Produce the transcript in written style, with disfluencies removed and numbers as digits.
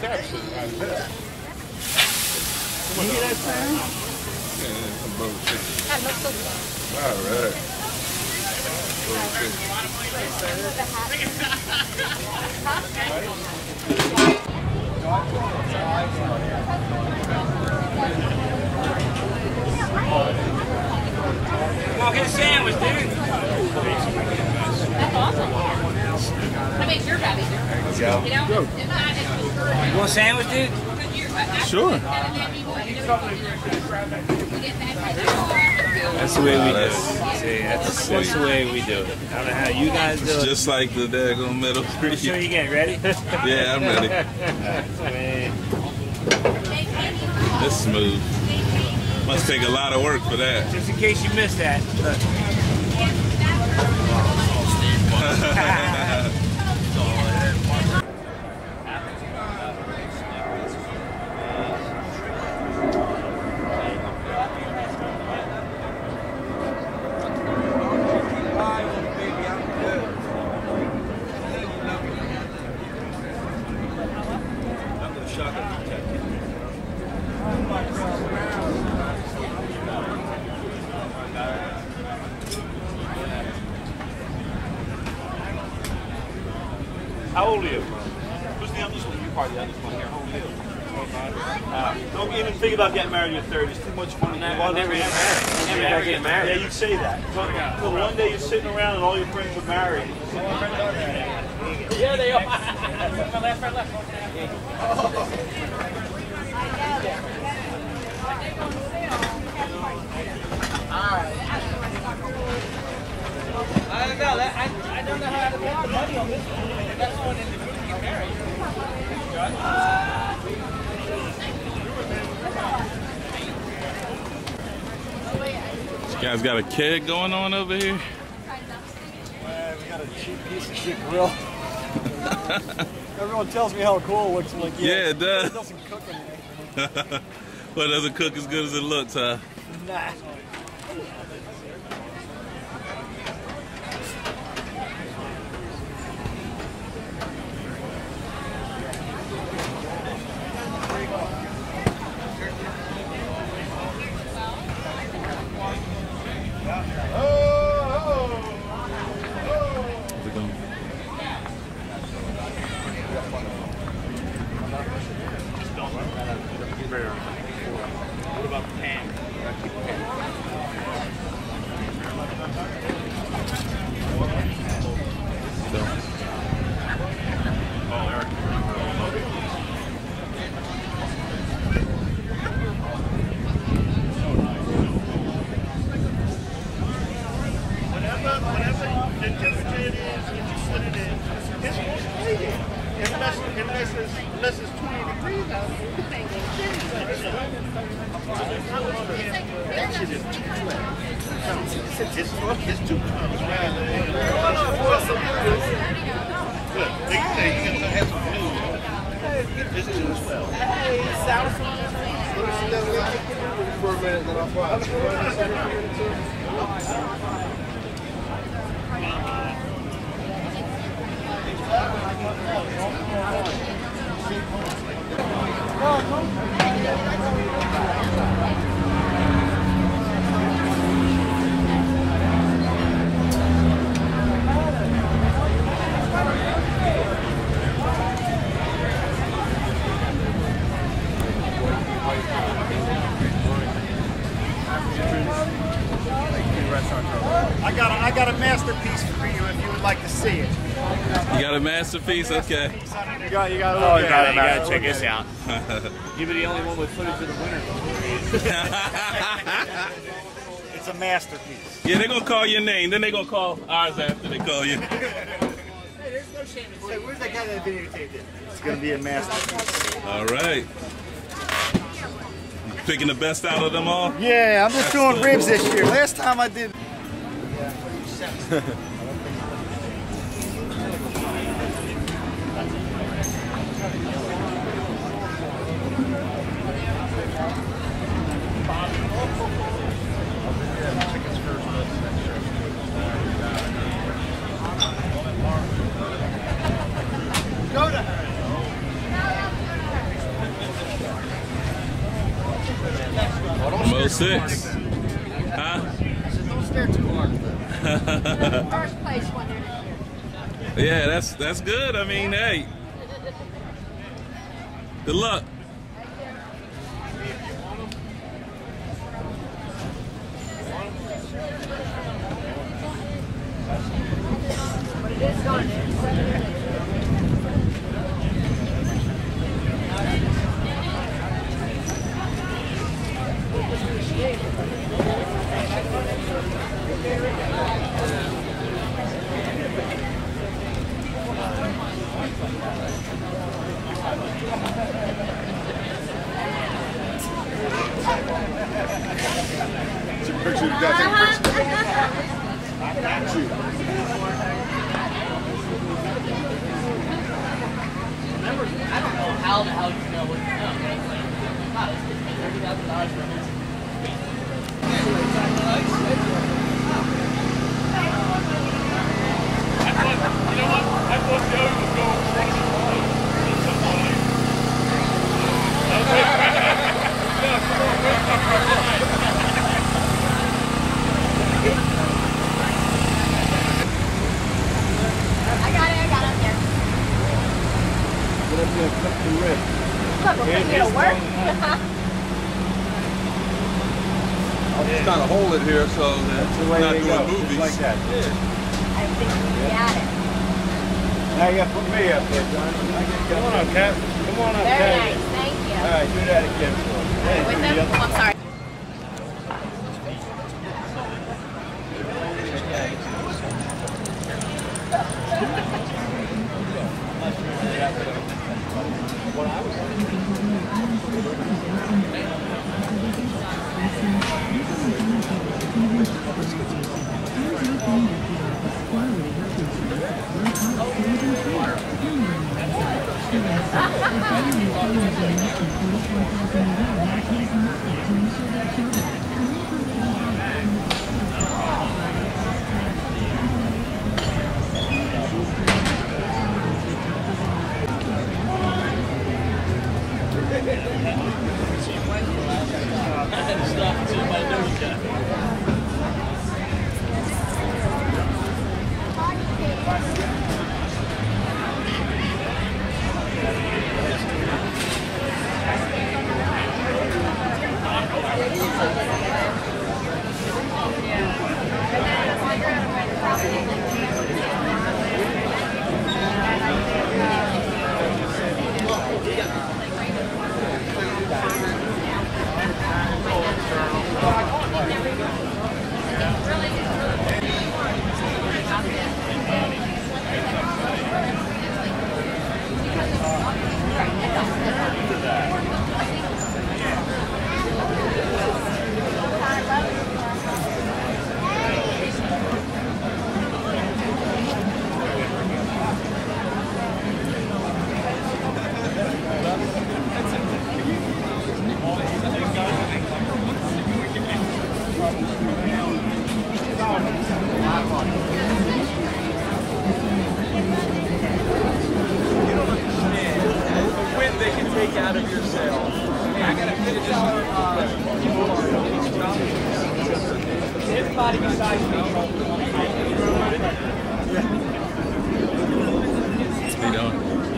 Texas. You hear that sound? Yeah, some bone chicken. All right. Come on, get a sandwich, dude. That's awesome. I made your baby. You want a sandwich, dude? Sure. That's the way we do it. See, that's the way we do it. I don't know how you guys do it. Just like the daggone metal. Pretty sure you get ready? Yeah, I'm ready. It's smooth. Must take a lot of work for that. Just in case you missed that. How old are you? Who's the youngest one? You're probably the youngest one here. How old are you? Don't even think about getting married in your 30s. It's too much money. Never get married. Yeah, you'd say that. Until one day you're sitting around and all your friends are married. Yeah, they are. My last friend left. I don't know. I don't know how to make the money on this one. That's one in the group to get married. You guys got a keg going on over here? We got a cheap piece of shit grill. Everyone tells me how cool it looks. I'm like, Yeah, it does. It doesn't cook anything. Well, it doesn't cook as good as it looks, huh? Nah. What about the pan? Whatever the temperature it is, you just put it in. It's supposed to be there. Unless it's 20 degrees out there. That shit is too flat. It's too calm. Good. They can say you can have some food. It's too swell. Hey, South. For a minute, then I'll fly. I got a masterpiece for you if you would like to see it. You got a masterpiece? Okay. You got to You gotta check this out. You'll be the only one with footage of the winner. It's a masterpiece. Yeah, they're going to call your name. Then they're going to call ours after they call you. Hey, there's no shame in saying. Where's that guy that videotaped it? It's going to be a masterpiece. All right. You picking the best out of them all? Yeah, I'm just doing ribs this year. Last time I did. 06. Huh? Don't stare too hard. First place one year. Yeah, that's good. I mean, hey. Good luck. Take a picture. You gotta take a picture. I got you. I don't know how the hell you know what you know. Wow, it's $30,000 for a I thought Joey was going I got it there. Get up there, cut the rib. Look, we're going to work. I'll just kind of hold it here so that That's the way not they doing go. movies. Just like that. I think we got it. Now you gotta put me up there, John. Come on up, Cap. Come on up, Very Cap. nice. Thank you. All right, do that again for us. Hey, With do them? the other- Oh, I'm sorry. Out of your sale. Hey, I gotta finish this. Everybody besides me. How you doing?